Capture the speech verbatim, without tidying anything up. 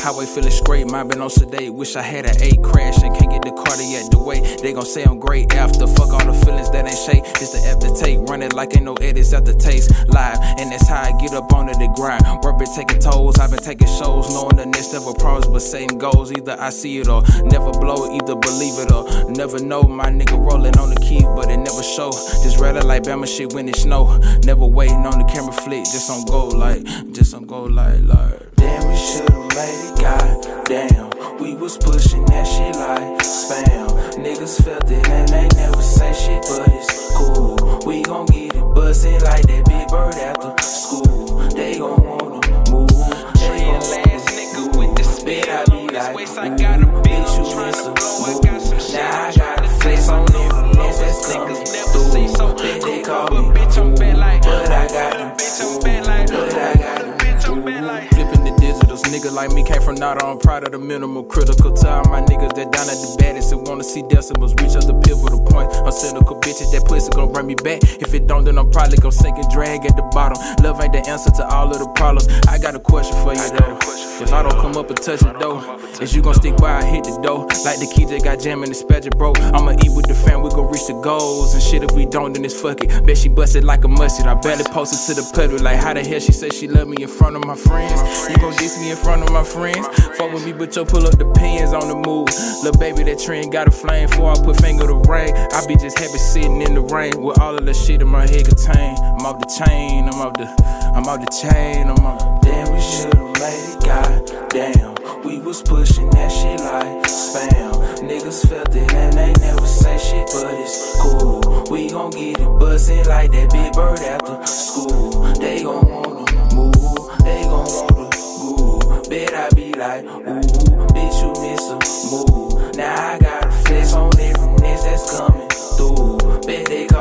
highway feeling straight, mind been on sedate. Wish I had an eight crash and can't get the Cartier the way. They gon' say I'm great after, fuck all the feelings that ain't shake. It's the app to take, run it like ain't no edits after taste. Live, and that's how I get up on it, the grind. Work been taking tolls, I've been taking shows, knowing the next never promise, but same goals. Either I see it or never blow, either believe it or never know. My nigga rolling on the key, but it never show. Just rather like Bama shit when it snow. Never waiting on the camera flick, just on go like, just on go like, like. Damn, we should've made it, goddamn. We was pushing that shit like spam. Niggas felt it and they never say shit, but it's cool. We gon' get it bustin' like that big bird after school. They gon' wanna move, they gon' wanna move. Bet I be like, ooh, bitch, you miss a move. Now I got a face on every next that's coming through. Bet they call me fool, but I got them fool, but I got them. Flipping the digitals, nigga like me came from Nada. I'm proud of the minimal, critical to all my niggas that down at the baddest and wanna see decimals reach up the pivotal point. I'm cynical bitches, that pussy gon' bring me back. If it don't, then I'm probably gon' sink and drag at the bottom. Love ain't the answer to all of the problems. I got a question for you though. If I don't come up and touch it though, is you gon' stick by and hit the dough? Like the key just got jammed in the spatula, bro. I'ma eat with the fam, we gon' reach the goals. And shit, if we don't, then it's fuck it. Bet she busted like a mustard. I barely posted to the public. Like how the hell she said she love me in front of my friends? You gon' diss me in front of my friends? Fuck with me, but yo pull up the pins on the move. Lil' baby, that trend got a flame. Before I put finger to rain, I be just happy sitting in the rain with all of the shit in my head contained. I'm off the chain, I'm off the, I'm off the chain, I'm off. Damn, we should've made it, goddamn. We was pushing that shit like spam. Niggas felt it and they never say shit, but it's cool. We gon' get it bustin' like that big bird after school. They gon' wanna move, they gon' wanna move. Bet I be like, ooh, bitch, you miss a move. Now I got a flex on every next that's coming through. Bet they